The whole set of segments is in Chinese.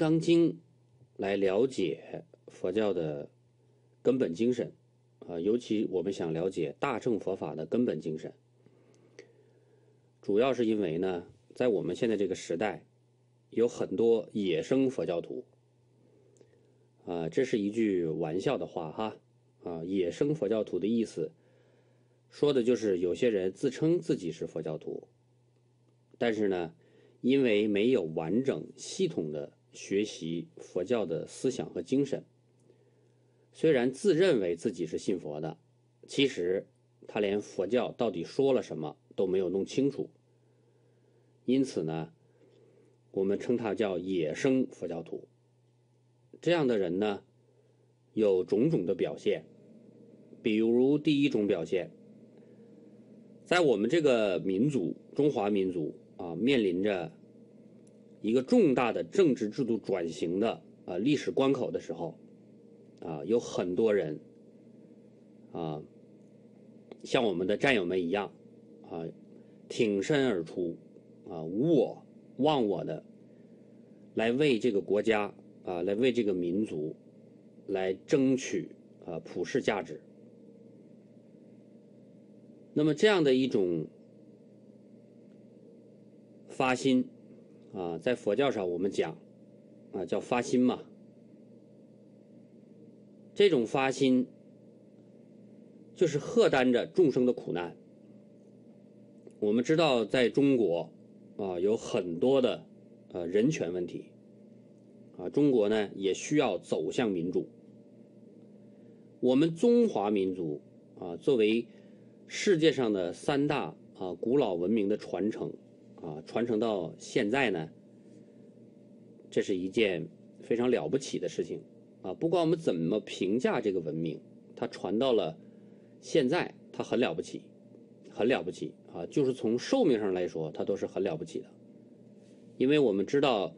刚经》来了解佛教的根本精神尤其我们想了解大乘佛法的根本精神，主要是因为呢，在我们现在这个时代，有很多野生佛教徒这是一句玩笑的话哈野生佛教徒的意思，说的就是有些人自称自己是佛教徒，但是呢，因为没有完整系统的学习佛教的思想和精神，虽然自认为自己是信佛的，其实他连佛教到底说了什么都没有弄清楚，因此呢，我们称他叫野生佛教徒。这样的人呢，有种种的表现，比如第一种表现，在我们这个民族中华民族面临着一个重大的政治制度转型的历史关口的时候有很多人像我们的战友们一样挺身而出无我忘我的来为这个国家来为这个民族来争取普世价值。那么这样的一种发心在佛教上我们讲叫发心嘛。这种发心就是荷担着众生的苦难。我们知道在中国有很多的人权问题中国呢也需要走向民主。我们中华民族作为世界上的三大古老文明的传承传承到现在呢，这是一件非常了不起的事情不管我们怎么评价这个文明，它传到了现在，它很了不起，很了不起就是从寿命上来说，它都是很了不起的。因为我们知道，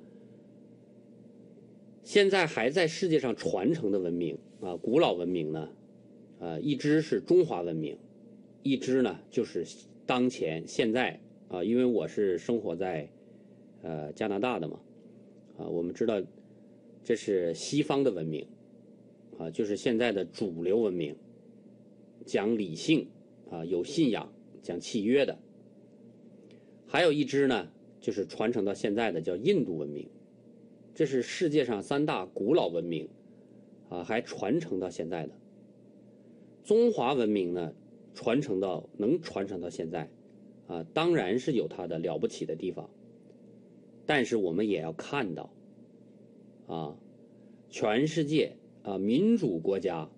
现在还在世界上传承的文明古老文明呢一支是中华文明，一支呢就是当前现在因为我是生活在加拿大的嘛我们知道这是西方的文明就是现在的主流文明，讲理性有信仰，讲契约的。还有一支呢就是传承到现在的叫印度文明，这是世界上三大古老文明还传承到现在的。中华文明呢能传承到现在当然是有它的了不起的地方，但是我们也要看到全世界民主国家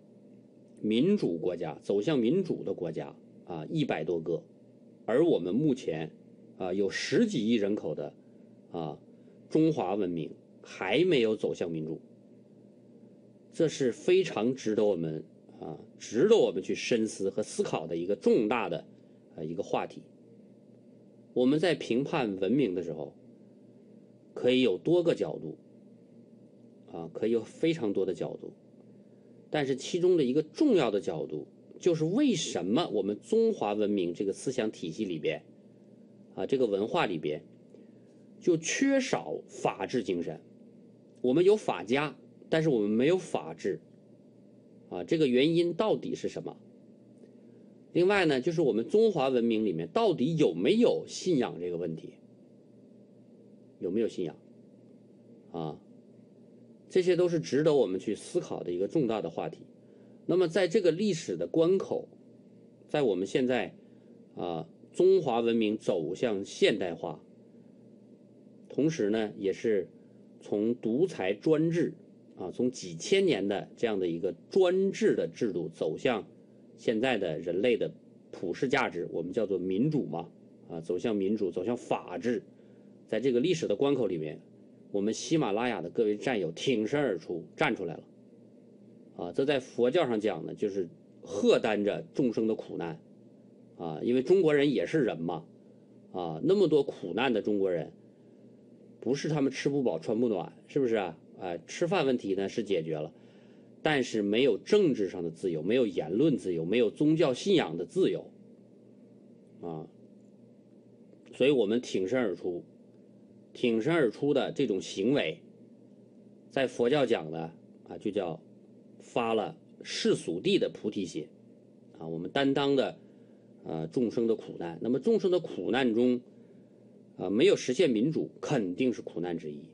走向民主的国家100多个，而我们目前有10几亿人口的中华文明还没有走向民主，这是非常值得我们去深思和思考的一个重大的一个话题。我们在评判文明的时候，可以有多个角度可以有非常多的角度，但是其中的一个重要的角度就是为什么我们中华文明这个思想体系里边这个文化里边就缺少法治精神。我们有法家，但是我们没有法治这个原因到底是什么？另外呢，就是我们中华文明里面到底有没有信仰这个问题，有没有信仰这些都是值得我们去思考的一个重大的话题。那么在这个历史的关口，在我们现在中华文明走向现代化，同时呢也是从独裁专制从几千年的这样的一个专制的制度走向现在的人类的普世价值，我们叫做民主嘛走向民主，走向法治。在这个历史的关口里面，我们喜马拉雅的各位战友挺身而出，站出来了这在佛教上讲呢，就是荷担着众生的苦难因为中国人也是人嘛那么多苦难的中国人，不是他们吃不饱穿不暖，是不是吃饭问题呢是解决了，但是没有政治上的自由，没有言论自由，没有宗教信仰的自由所以我们挺身而出的这种行为在佛教讲的就叫发了世俗谛的菩提心我们担当的众生的苦难。那么众生的苦难中没有实现民主，肯定是苦难之一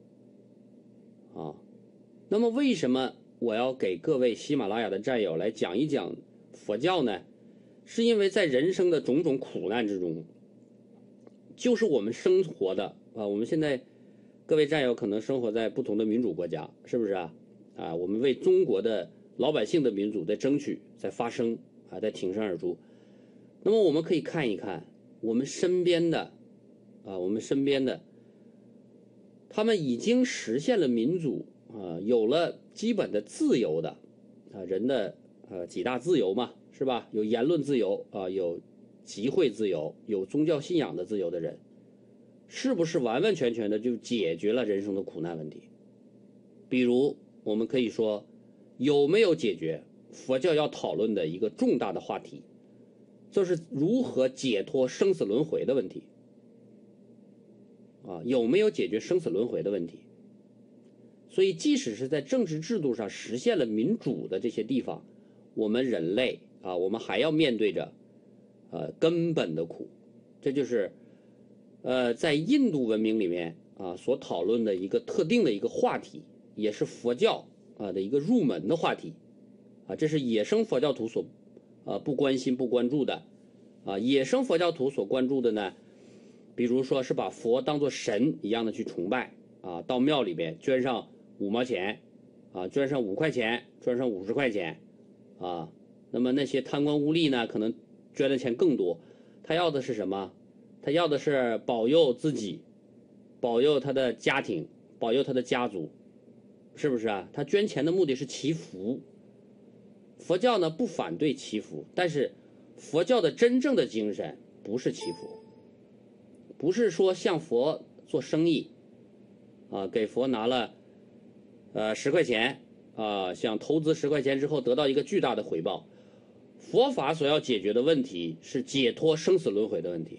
那么为什么我要给各位喜马拉雅的战友来讲一讲佛教呢？是因为在人生的种种苦难之中，就是我们生活的我们现在各位战友可能生活在不同的民主国家，是不是我们为中国的老百姓的民主在争取，在发声在挺身而出。那么我们可以看一看我们身边的他们已经实现了民主有了基本的自由的人的几大自由嘛，是吧？有言论自由有集会自由，有宗教信仰的自由的人，是不是完完全全的就解决了人生的苦难问题？比如我们可以说，有没有解决佛教要讨论的一个重大的话题，就是如何解脱生死轮回的问题有没有解决生死轮回的问题？所以即使是在政治制度上实现了民主的这些地方，我们人类我们还要面对着根本的苦。这就是在印度文明里面所讨论的一个特定的一个话题，也是佛教的一个入门的话题这是野生佛教徒所不关心不关注的野生佛教徒所关注的呢，比如说是把佛当作神一样的去崇拜到庙里边捐上5毛钱捐上5块钱，捐上50块钱那么那些贪官污吏呢，可能捐的钱更多。他要的是什么？他要的是保佑自己，保佑他的家庭，保佑他的家族，是不是他捐钱的目的是祈福。佛教呢不反对祈福，但是佛教的真正的精神不是祈福，不是说向佛做生意给佛拿了10块钱想投资10块钱之后得到一个巨大的回报。佛法所要解决的问题是解脱生死轮回的问题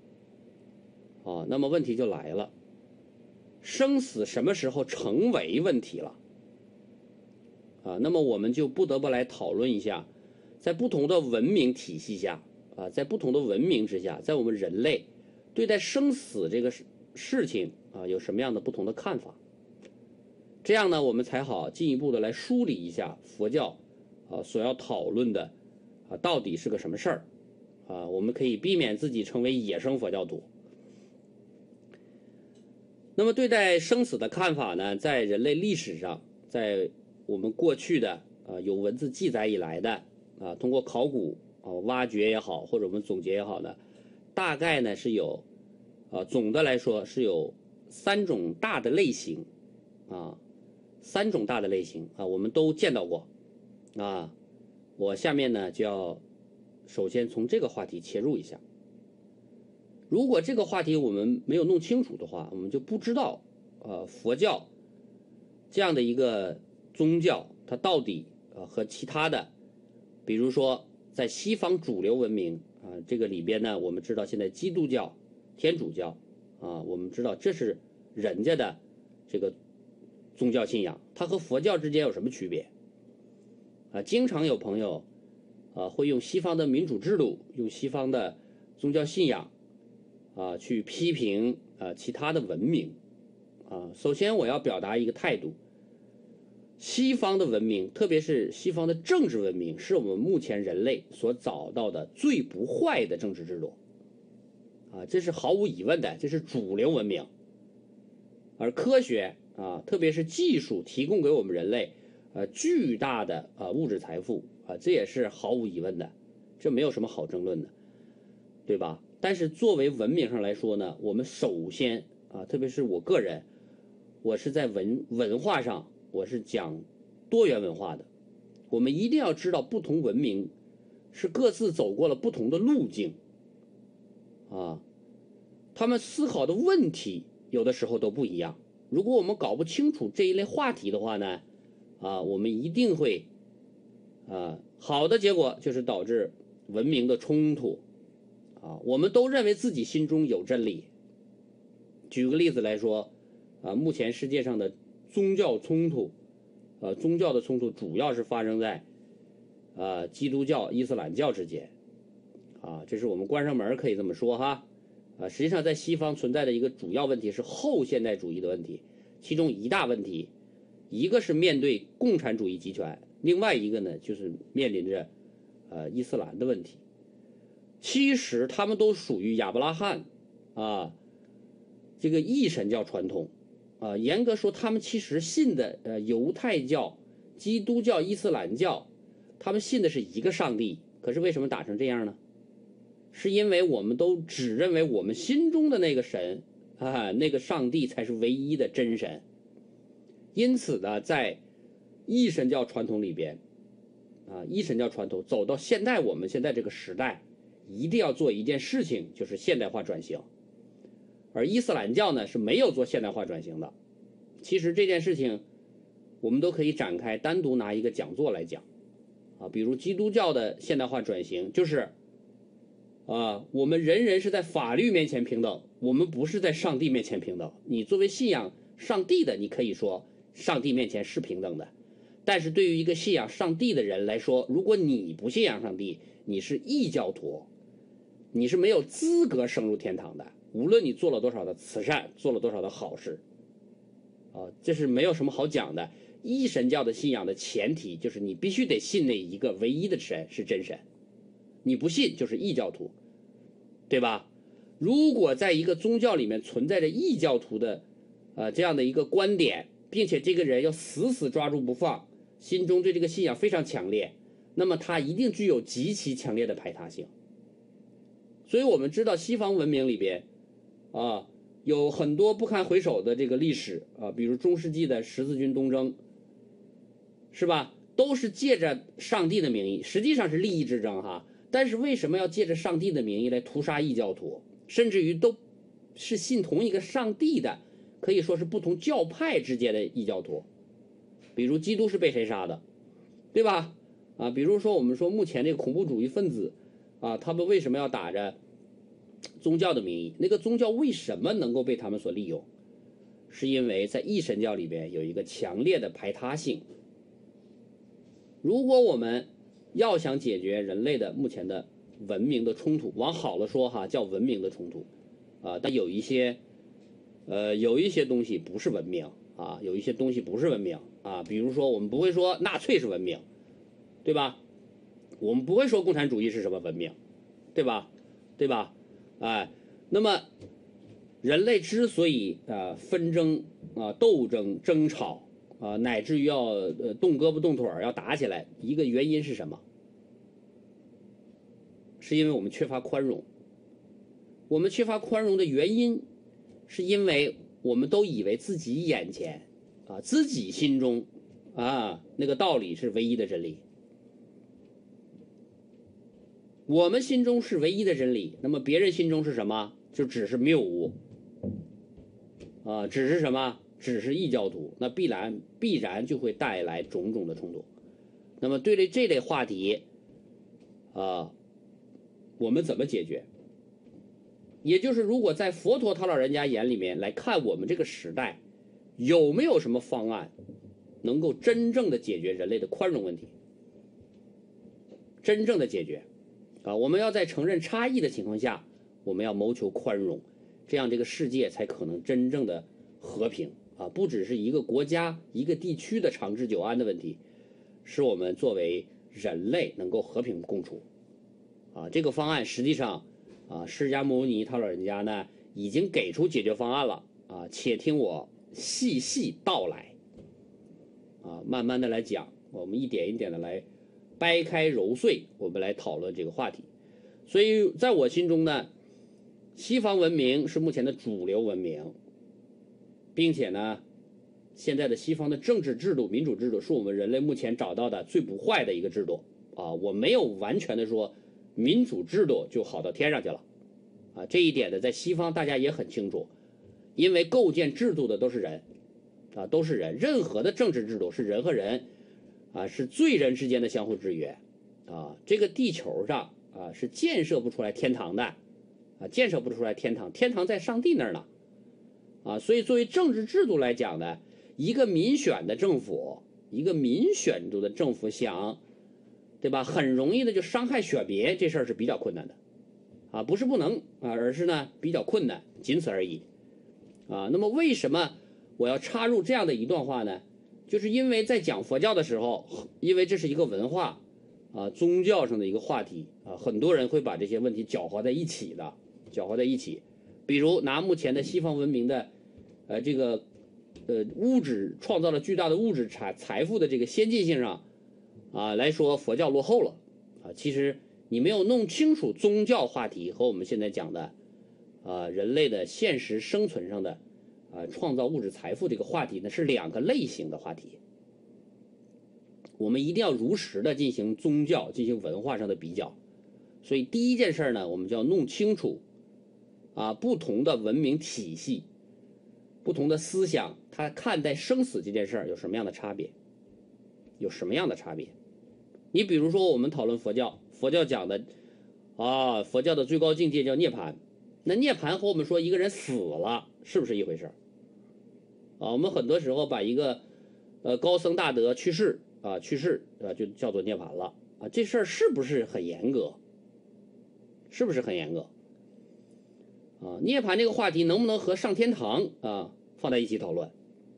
那么问题就来了，生死什么时候成为问题了那么我们就不得不来讨论一下，在不同的文明体系下在不同的文明之下，在我们人类对待生死这个事情有什么样的不同的看法。这样呢我们才好进一步的来梳理一下佛教所要讨论的到底是个什么事儿我们可以避免自己成为野生佛教徒。那么对待生死的看法呢，在人类历史上，在我们过去的有文字记载以来的通过考古挖掘也好，或者我们总结也好呢，大概呢是有总的来说是有3种大的类型3种大的类型我们都见到过我下面呢就要首先从这个话题切入一下。如果这个话题我们没有弄清楚的话，我们就不知道佛教这样的一个宗教它到底和其他的，比如说在西方主流文明这个里边呢，我们知道现在基督教、天主教我们知道这是人家的这个宗教信仰，它和佛教之间有什么区别经常有朋友会用西方的民主制度，用西方的宗教信仰去批评其他的文明首先我要表达一个态度，西方的文明，特别是西方的政治文明，是我们目前人类所找到的最不坏的政治制度这是毫无疑问的，这是主流文明。而科学特别是技术提供给我们人类巨大的物质财富这也是毫无疑问的，这没有什么好争论的，对吧？但是作为文明上来说呢，我们首先特别是我个人，我是在文化上我是讲多元文化的，我们一定要知道不同文明是各自走过了不同的路径他们思考的问题有的时候都不一样。如果我们搞不清楚这一类话题的话呢我们一定会好的结果就是导致文明的冲突我们都认为自己心中有真理。举个例子来说目前世界上的宗教冲突，宗教的冲突主要是发生在基督教、伊斯兰教之间，这是我们关上门可以这么说哈，实际上在西方存在的一个主要问题是后现代主义的问题，其中一大问题，一个是面对共产主义集权，另外一个呢就是面临着伊斯兰的问题。其实他们都属于亚伯拉罕这个一神教传统严格说他们其实信的犹太教、基督教、伊斯兰教，他们信的是一个上帝。可是为什么打成这样呢？是因为我们都只认为我们心中的那个神那个上帝才是唯一的真神。因此呢，在一神教传统里边一神教传统走到现在，我们现在这个时代一定要做一件事情，就是现代化转型。而伊斯兰教呢是没有做现代化转型的。其实这件事情我们都可以展开单独拿一个讲座来讲比如基督教的现代化转型就是我们人人是在法律面前平等，我们不是在上帝面前平等。你作为信仰上帝的，你可以说上帝面前是平等的，但是对于一个信仰上帝的人来说，如果你不信仰上帝，你是异教徒，你是没有资格升入天堂的，无论你做了多少的慈善，做了多少的好事这是没有什么好讲的。一神教的信仰的前提就是你必须得信那一个唯一的神是真神，你不信就是异教徒，对吧？如果在一个宗教里面存在着异教徒的这样的一个观点，并且这个人要死死抓住不放，心中对这个信仰非常强烈，那么他一定具有极其强烈的排他性。所以我们知道西方文明里边有很多不堪回首的这个历史比如中世纪的十字军东征，是吧？都是借着上帝的名义，实际上是利益之争哈。但是为什么要借着上帝的名义来屠杀异教徒？甚至于都是信同一个上帝的，可以说是不同教派之间的异教徒。比如基督是被谁杀的，对吧？比如说我们说目前这个恐怖主义分子他们为什么要打着宗教的名义？那个宗教为什么能够被他们所利用？是因为在一神教里边有一个强烈的排他性。如果我们要想解决人类的目前的文明的冲突，往好了说叫文明的冲突但有一些东西不是文明有一些东西不是文明比如说我们不会说纳粹是文明，对吧？我们不会说共产主义是什么文明，对吧？那么人类之所以纷争斗争争吵乃至于要动胳膊动腿要打起来，一个原因是什么？是因为我们缺乏宽容。我们缺乏宽容的原因是因为我们都以为自己眼前自己心中那个道理是唯一的真理。我们心中是唯一的真理，那么别人心中是什么？就只是谬误只是什么？只是异教徒，那必然就会带来种种的冲突。那么对于这类话题我们怎么解决？也就是如果在佛陀他老人家眼里面来看我们这个时代，有没有什么方案能够真正的解决人类的宽容问题？真正的解决我们要在承认差异的情况下，我们要谋求宽容，这样这个世界才可能真正的和平不只是一个国家一个地区的长治久安的问题，是我们作为人类能够和平共处这个方案实际上释迦牟尼他老人家呢已经给出解决方案了且听我细细道来慢慢的来讲，我们一点一点的来掰开揉碎，我们来讨论这个话题。所以在我心中呢，西方文明是目前的主流文明，并且呢现在的西方的政治制度民主制度是我们人类目前找到的最不坏的一个制度我没有完全的说民主制度就好到天上去了这一点呢在西方大家也很清楚，因为构建制度的都是人都是人，任何的政治制度是人和人是罪人之间的相互制约这个地球上是建设不出来天堂的建设不出来天堂，天堂在上帝那儿呢所以作为政治制度来讲呢， 一个民选的政府，一个民选出的政府想，对吧？很容易的就伤害选民，这事儿是比较困难的，啊，不是不能啊，而是呢比较困难，仅此而已，啊。那么为什么我要插入这样的一段话呢？就是因为在讲佛教的时候，因为这是一个文化啊宗教上的一个话题啊，很多人会把这些问题搅和在一起的，搅和在一起。比如拿目前的西方文明的这个物质创造了巨大的物质财富的这个先进性上啊来说，佛教落后了啊。其实你没有弄清楚宗教话题和我们现在讲的人类的现实生存上的创造物质财富这个话题呢，是两个类型的话题。我们一定要如实的进行宗教、进行文化上的比较。所以第一件事呢，我们就要弄清楚不同的文明体系、不同的思想，它看待生死这件事儿有什么样的差别？有什么样的差别？你比如说，我们讨论佛教，佛教讲的佛教的最高境界叫涅槃。那涅槃和我们说一个人死了是不是一回事我们很多时候把一个高僧大德去世就叫做涅槃了这事儿是不是很严格？是不是很严格？涅槃这个话题能不能和上天堂放在一起讨论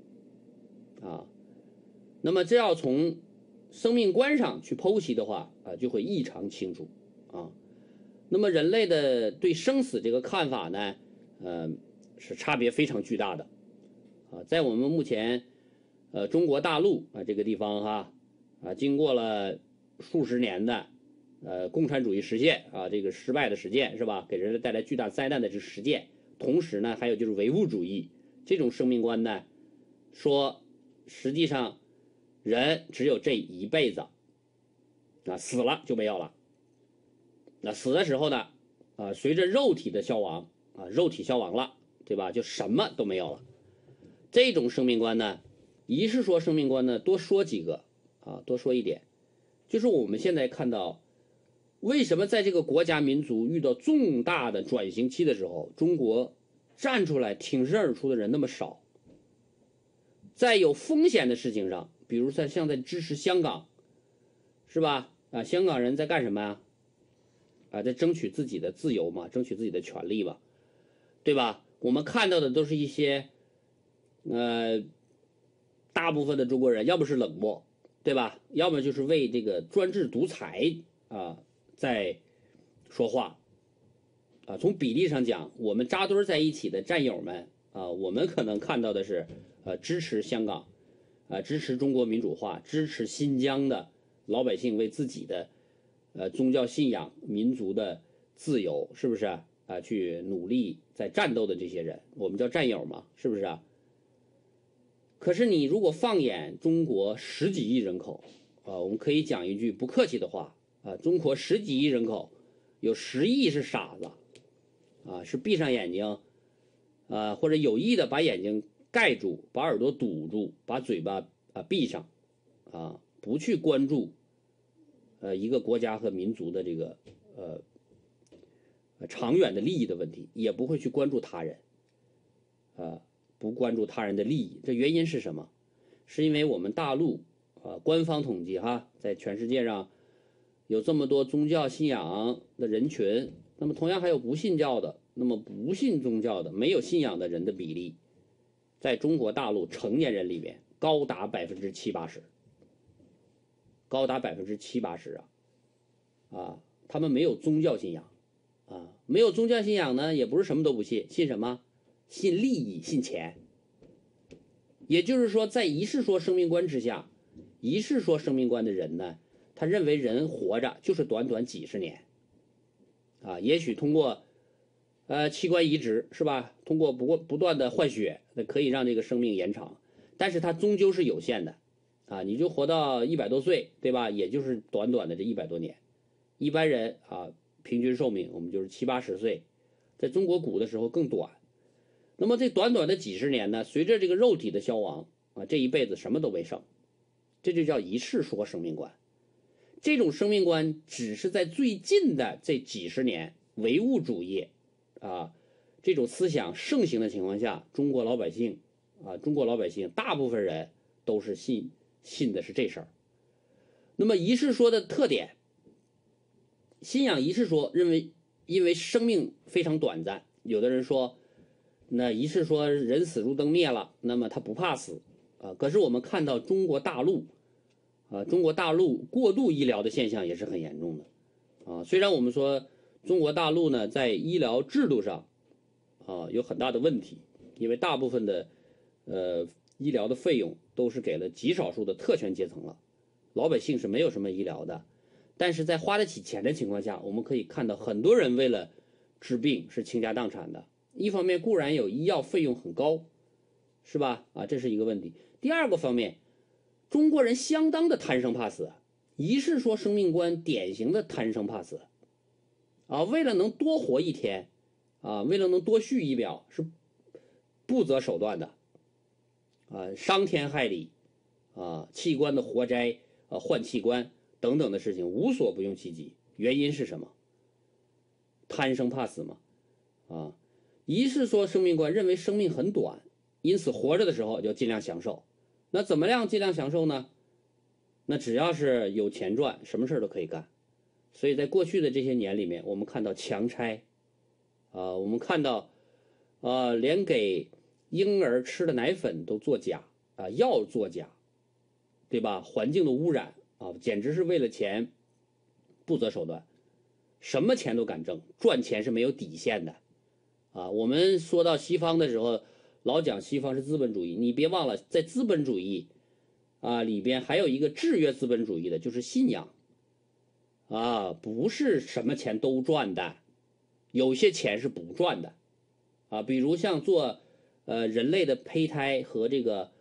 那么这要从生命观上去剖析的话就会异常清楚那么人类的对生死这个看法呢是差别非常巨大的在我们目前中国大陆这个地方经过了数十年的共产主义实践这个失败的实践是吧？给人类带来巨大灾难的这实践，同时呢，还有就是唯物主义这种生命观呢，说实际上人只有这一辈子死了就没有了。那死的时候呢随着肉体的消亡肉体消亡了，对吧？就什么都没有了。这种生命观呢，一是说生命观呢，多说几个多说一点，就是我们现在看到。为什么在这个国家民族遇到重大的转型期的时候，中国站出来挺身而出的人那么少？在有风险的事情上，比如像在支持香港，是吧？香港人在干什么呀？在争取自己的自由嘛，争取自己的权利嘛，对吧？我们看到的都是一些大部分的中国人，要不是冷漠，对吧？要么就是为这个专制独裁在说话从比例上讲，我们扎堆在一起的战友们我们可能看到的是支持香港支持中国民主化，支持新疆的老百姓为自己的宗教信仰、民族的自由，是不是去努力在战斗的这些人，我们叫战友嘛，是不是可是你如果放眼中国10几亿人口我们可以讲一句不客气的话中国10几亿人口，有10亿是傻子是闭上眼睛或者有意的把眼睛盖住，把耳朵堵住，把嘴巴闭上不去关注一个国家和民族的这个长远的利益的问题，也不会去关注他人不关注他人的利益。这原因是什么？是因为我们大陆官方统计在全世界上有这么多宗教信仰的人群，那么同样还有不信教的，那么不信宗教的没有信仰的人的比例在中国大陆成年人里面高达70%-80%，高达70%-80%他们没有宗教信仰没有宗教信仰呢，也不是什么都不信，信什么？信利益，信钱。也就是说，在一世说生命观之下，一世说生命观的人呢，他认为人活着就是短短几十年也许通过器官移植是吧？通过不断的换血，那可以让这个生命延长，但是它终究是有限的你就活到100多岁，对吧？也就是短短的这100多年。一般人平均寿命我们就是70-80岁，在中国古的时候更短。那么这短短的几十年呢，随着这个肉体的消亡这一辈子什么都没剩，这就叫一世说生命观。这种生命观只是在最近的这几十年唯物主义这种思想盛行的情况下，中国老百姓啊，中国老百姓大部分人都是信的是这事儿。那么仪式说的特点，信仰仪式说认为，因为生命非常短暂，有的人说，那仪式说人死如灯灭了，那么他不怕死啊。可是我们看到中国大陆过度医疗的现象也是很严重的啊。虽然我们说中国大陆呢在医疗制度上啊有很大的问题，因为大部分的医疗的费用都是给了极少数的特权阶层了，老百姓是没有什么医疗的。但是在花得起钱的情况下，我们可以看到很多人为了治病是倾家荡产的。一方面固然有医药费用很高，是吧？啊，这是一个问题。第二个方面，中国人相当的贪生怕死，仪式说生命观典型的贪生怕死啊，为了能多活一天啊，为了能多续一秒，是不择手段的啊，伤天害理啊，器官的活摘啊，换器官等等的事情无所不用其极。原因是什么？贪生怕死嘛啊。仪式说生命观认为生命很短，因此活着的时候就尽量享受。那怎么样尽量享受呢？那只要是有钱赚，什么事都可以干。所以在过去的这些年里面，我们看到强拆啊，我们看到连给婴儿吃的奶粉都作假啊，药作假，对吧？环境的污染啊，简直是为了钱不择手段，什么钱都敢挣，赚钱是没有底线的啊。我们说到西方的时候，老讲西方是资本主义，你别忘了，在资本主义啊里边还有一个制约资本主义的，就是信仰啊，不是什么钱都赚的，有些钱是不赚的啊。比如像做人类的胚胎和这个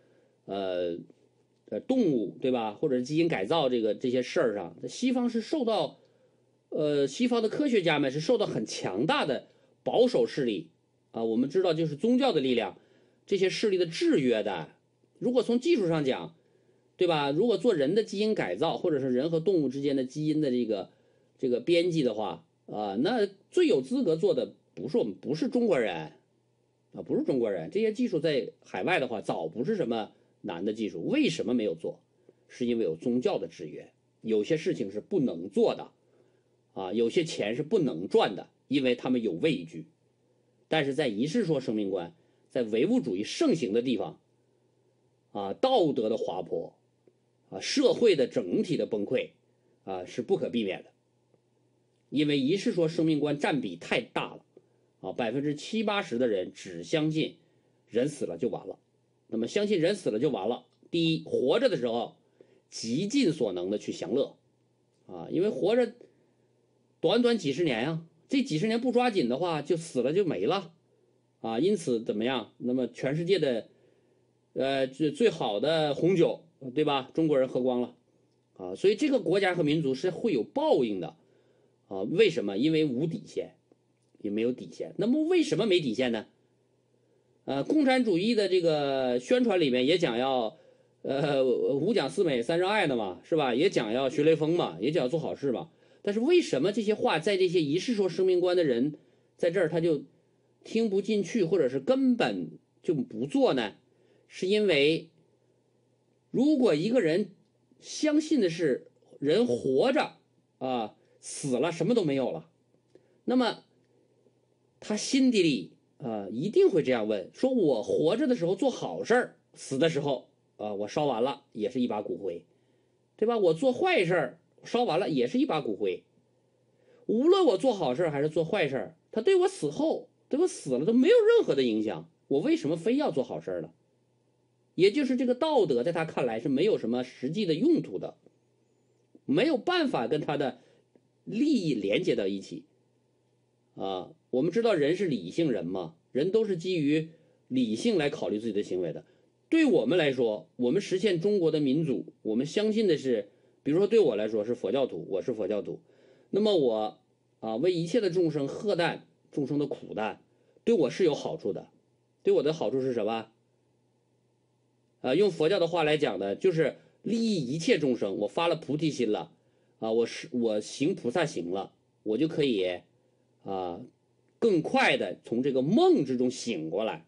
动物，对吧？或者基因改造这些事儿上，西方是受到西方的科学家们是受到很强大的保守势力啊，我们知道就是宗教的力量，这些势力的制约的。如果从技术上讲，对吧？如果做人的基因改造，或者是人和动物之间的基因的这个编辑的话啊，那最有资格做的不是中国人啊，不是中国人。这些技术在海外的话，早不是什么难的技术。为什么没有做？是因为有宗教的制约，有些事情是不能做的啊，有些钱是不能赚的，因为他们有畏惧。但是在仪式说生命观，在唯物主义盛行的地方啊，道德的滑坡啊，社会的整体的崩溃啊，是不可避免的。因为仪式说生命观占比太大了啊，70%、80%的人只相信人死了就完了。那么相信人死了就完了，第一，活着的时候极尽所能的去享乐啊，因为活着短短几十年啊，这几十年不抓紧的话，就死了就没了啊。因此怎么样？那么全世界的最好的红酒，对吧？中国人喝光了啊，所以这个国家和民族是会有报应的啊。为什么？因为无底线，也没有底线。那么为什么没底线呢？共产主义的这个宣传里面也讲要五讲四美三热爱的嘛，是吧？也讲要学雷锋嘛，也讲要做好事嘛。但是为什么这些话在这些仪式说生命观的人在这儿他就听不进去，或者是根本就不做呢？是因为如果一个人相信的是人活着啊，死了什么都没有了，那么他心底里一定会这样问：说我活着的时候做好事，死的时候我烧完了也是一把骨灰，对吧？我做坏事烧完了也是一把骨灰。无论我做好事还是做坏事，他对我死后，对我死了都没有任何的影响。我为什么非要做好事呢？也就是这个道德在他看来是没有什么实际的用途的，没有办法跟他的利益连接到一起啊。我们知道人是理性人嘛，人都是基于理性来考虑自己的行为的。对我们来说，我们实现中国的民主，我们相信的是，比如说对我来说是佛教徒，我是佛教徒，那么我为一切的众生喝淡众生的苦难，对我是有好处的。对我的好处是什么？用佛教的话来讲呢，就是利益一切众生。我发了菩提心了我行菩萨行了，我就可以更快的从这个梦之中醒过来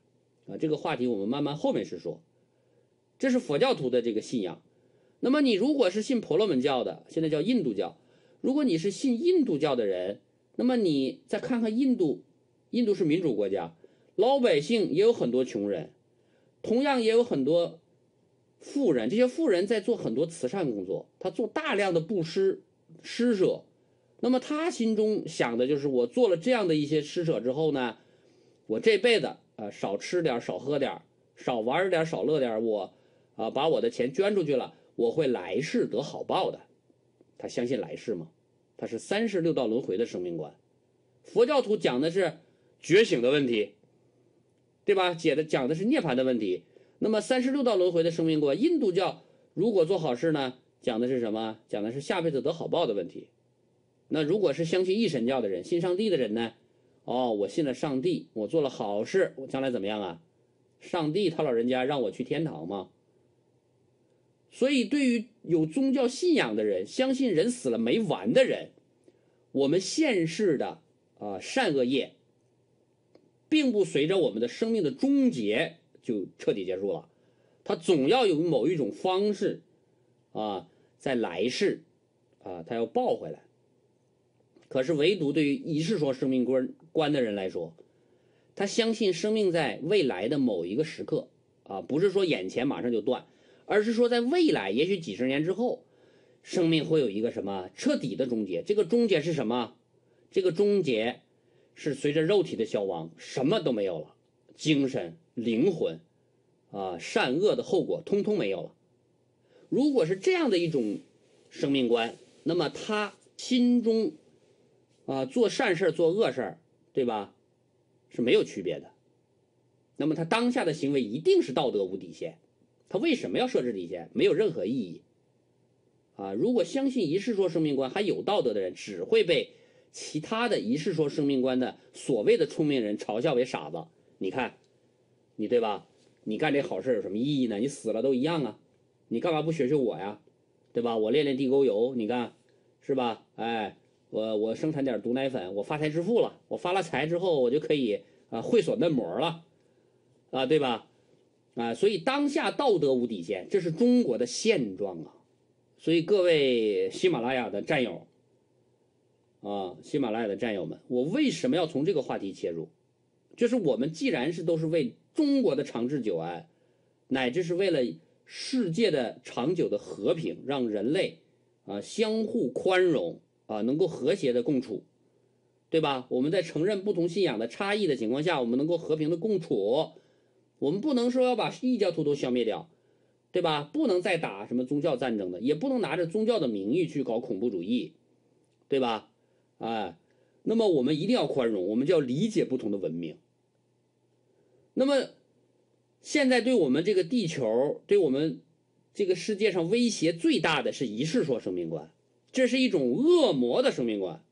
这个话题我们慢慢后面是说。这是佛教徒的这个信仰。那么你如果是信婆罗门教的，现在叫印度教，如果你是信印度教的人，那么你再看看印度，印度是民主国家，老百姓也有很多穷人，同样也有很多富人，这些富人在做很多慈善工作，他做大量的布施施舍，那么他心中想的就是我做了这样的一些施舍之后呢，我这辈子少吃点少喝点少玩点少乐点，我把我的钱捐出去了，我会来世得好报的。他相信来世吗？他是36道轮回的生命观。佛教徒讲的是觉醒的问题，对吧？讲的是涅槃的问题。那么36道轮回的生命观，印度教如果做好事呢，讲的是什么？讲的是下辈子得好报的问题。那如果是相信一神教的人，信上帝的人呢？我信了上帝，我做了好事，我将来怎么样啊？上帝他老人家让我去天堂吗？所以对于有宗教信仰的人，相信人死了没完的人，我们现世的善恶业并不随着我们的生命的终结就彻底结束了，它总要有某一种方式在来世它要报回来。可是唯独对于一世说生命观的人来说，他相信生命在未来的某一个时刻不是说眼前马上就断，而是说在未来也许几十年之后，生命会有一个什么彻底的终结。这个终结是什么？这个终结是随着肉体的消亡，什么都没有了，精神灵魂善恶的后果通通没有了。如果是这样的一种生命观，那么他心中做善事做恶事，对吧，是没有区别的。那么他当下的行为一定是道德无底线。他为什么要设置底线？没有任何意义如果相信一世说生命观还有道德的人，只会被其他的一世说生命观的所谓的聪明人嘲笑为傻子。你看你对吧，你干这好事有什么意义呢？你死了都一样你干嘛不学学我呀，对吧？我练练地沟油，你看是吧？我生产点毒奶粉，我发财致富了，我发了财之后我就可以会所嫩模了对吧？所以当下道德无底线，这是中国的现状所以各位喜马拉雅的战友喜马拉雅的战友们，我为什么要从这个话题切入？就是我们既然都是为中国的长治久安，乃至是为了世界的长久的和平，让人类相互宽容能够和谐的共处，对吧？我们在承认不同信仰的差异的情况下，我们能够和平的共处。我们不能说要把异教徒都消灭掉，对吧？不能再打什么宗教战争的，也不能拿着宗教的名义去搞恐怖主义，对吧？那么我们一定要宽容，我们就要理解不同的文明。那么现在对我们这个地球，对我们这个世界上威胁最大的是一世说生命观，这是一种恶魔的生命观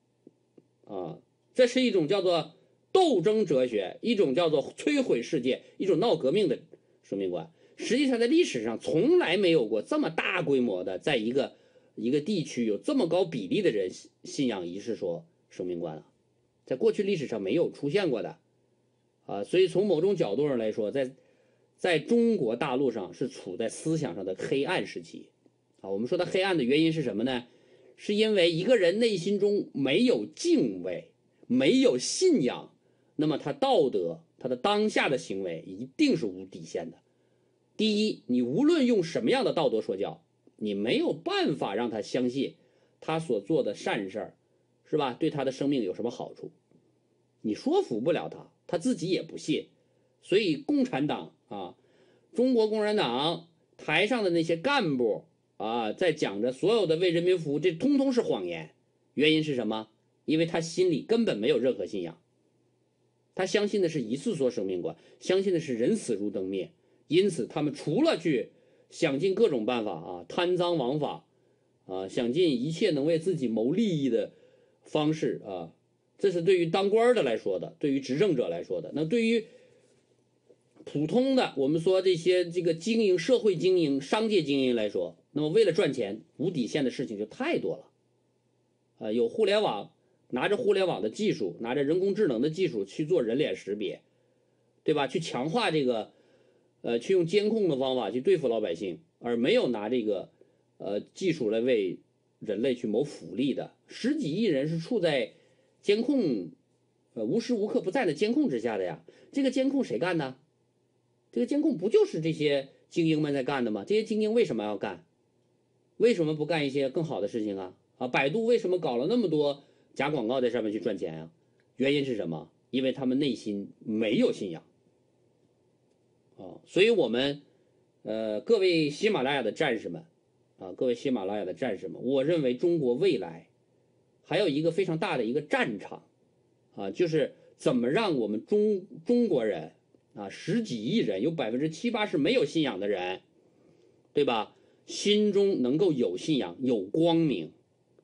这是一种叫做斗争哲学，一种叫做摧毁世界，一种闹革命的生命观。实际上在历史上从来没有过这么大规模的在一个地区有这么高比例的人信仰一世说生命观在过去历史上没有出现过的所以从某种角度上来说，在中国大陆上是处在思想上的黑暗时期我们说它黑暗的原因是什么呢？是因为一个人内心中没有敬畏，没有信仰，那么他道德，他的当下的行为一定是无底线的。第一，你无论用什么样的道德说教，你没有办法让他相信他所做的善事是吧，对他的生命有什么好处，你说服不了他，他自己也不信。所以共产党中国共产党台上的那些干部在讲着所有的为人民服务，这通通是谎言。原因是什么？因为他心里根本没有任何信仰，他相信的是一世说生命观，相信的是人死如灯灭。因此他们除了去想尽各种办法贪赃枉法想尽一切能为自己谋利益的方式这是对于当官的来说的，对于执政者来说的。那对于普通的我们说这个经营社会经营商界经营来说，那么为了赚钱无底线的事情就太多了有互联网，拿着互联网的技术，拿着人工智能的技术去做人脸识别， 对吧？去强化这个，去用监控的方法去对付老百姓，而没有拿这个，技术来为人类去谋福利的。10几亿人是处在监控，无时无刻不在的监控之下的呀。这个监控谁干的？这个监控不就是这些精英们在干的吗？这些精英为什么要干？为什么不干一些更好的事情啊？百度为什么搞了那么多假广告在上面去赚钱啊？原因是什么？因为他们内心没有信仰。所以我们，各位喜马拉雅的战士们，各位喜马拉雅的战士们，我认为中国未来还有一个非常大的一个战场，就是怎么让我们中国人10几亿人，有70%、80%没有信仰的人，对吧？心中能够有信仰，有光明，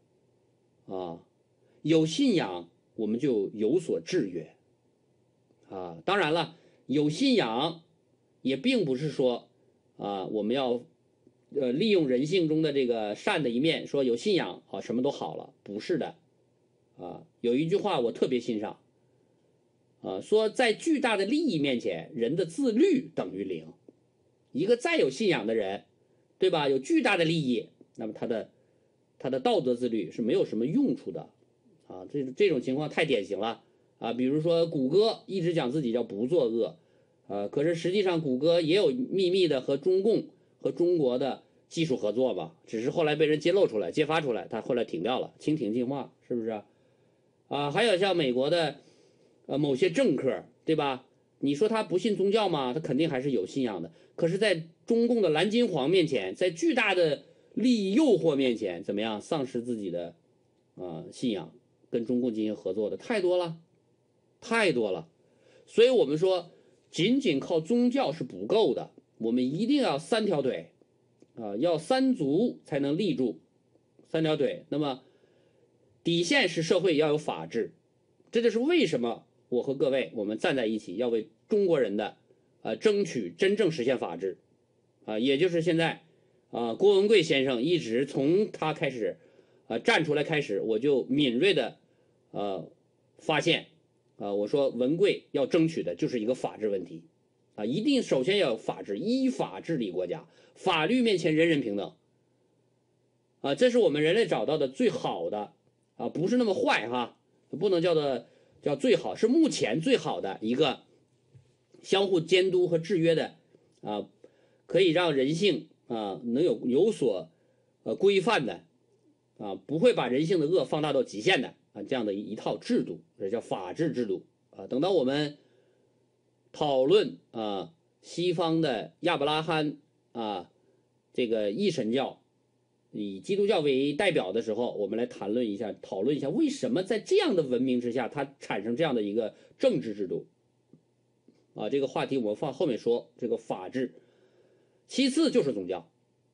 有信仰我们就有所制约，当然了，有信仰也并不是说我们要利用人性中的这个善的一面，说有信仰什么都好了，不是的，有一句话我特别欣赏，说在巨大的利益面前，人的自律等于0。一个再有信仰的人，对吧？有巨大的利益，那么他的道德自律是没有什么用处的，这种情况太典型了，比如说谷歌一直讲自己叫不作恶，可是实际上谷歌也有秘密的和中共和中国的技术合作嘛，只是后来被人揭发出来，他后来停掉了，蜻蜓进化，是不是？还有像美国的某些政客，对吧？你说他不信宗教吗？他肯定还是有信仰的。可是，在中共的蓝金黄面前，在巨大的利益诱惑面前，怎么样丧失自己的信仰，跟中共进行合作的太多了，太多了。所以我们说，仅仅靠宗教是不够的，我们一定要3条腿，要3足才能立住，3条腿。那么底线是社会要有法治，这就是为什么我和各位我们站在一起，要为中国人的争取真正实现法治，也就是现在郭文贵先生一直从他开始站出来开始，我就敏锐的发现我说文贵要争取的就是一个法治问题，一定首先要有法治，依法治理国家，法律面前人人平等，这是我们人类找到的最好的不是那么坏哈，不能叫最好，是目前最好的一个相互监督和制约的可以让人性能有所规范的不会把人性的恶放大到极限的这样的一套制度，这叫法治制度等到我们讨论西方的亚伯拉罕这个一神教以基督教为代表的时候，我们来讨论一下为什么在这样的文明之下，它产生这样的一个政治制度这个话题我们放后面说，这个法治。其次就是宗教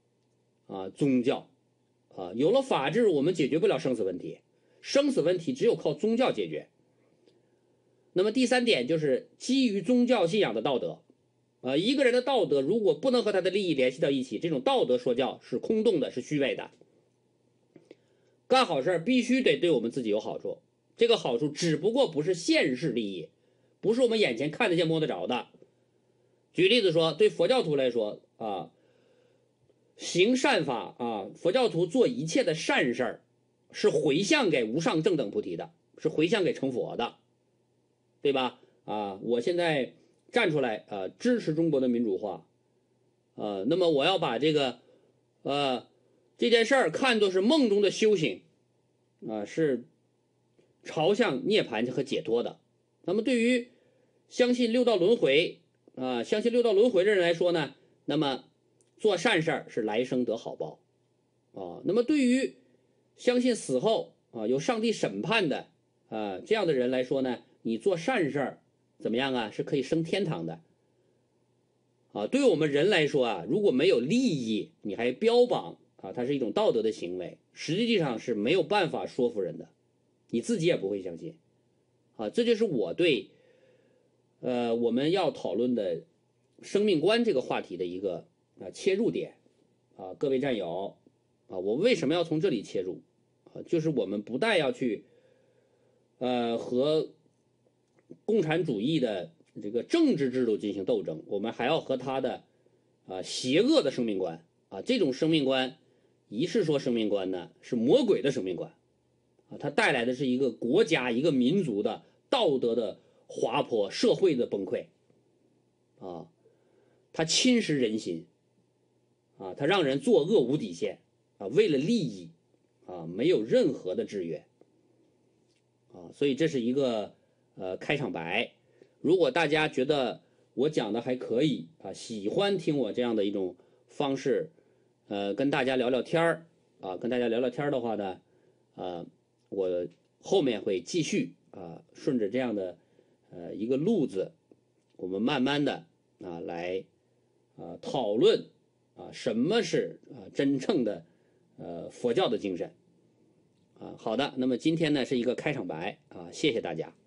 有了法治，我们解决不了生死问题，生死问题只有靠宗教解决。那么第3点就是基于宗教信仰的道德一个人的道德如果不能和他的利益联系到一起，这种道德说教是空洞的，是虚伪的。干好事必须得对我们自己有好处，这个好处只不过不是现世利益，不是我们眼前看得见摸得着的。举例子说，对佛教徒来说行善法佛教徒做一切的善事是回向给无上正等菩提的，是回向给成佛的，对吧？我现在站出来支持中国的民主化那么我要把这个这件事看作是梦中的修行是朝向涅槃和解脱的。那么对于相信六道轮回相信六道轮回的人来说呢，那么做善事是来生得好报那么对于相信死后有上帝审判的这样的人来说呢，你做善事怎么样是可以升天堂的对于我们人来说如果没有利益，你还标榜它是一种道德的行为，实际上是没有办法说服人的，你自己也不会相信这就是我对我们要讨论的生命观这个话题的一个切入点各位战友我为什么要从这里切入就是我们不但要去和共产主义的这个政治制度进行斗争，我们还要和他的邪恶的生命观这种生命观，一是说生命观呢是魔鬼的生命观它带来的是一个国家一个民族的道德的滑坡，社会的崩溃它侵蚀人心它让人作恶无底线为了利益没有任何的制约所以这是一个开场白。如果大家觉得我讲的还可以喜欢听我这样的一种方式跟大家聊聊天跟大家聊聊天的话呢我后面会继续顺着这样的一个路子，我们慢慢的来讨论什么是真正的佛教的精神好的，那么今天呢是一个开场白谢谢大家。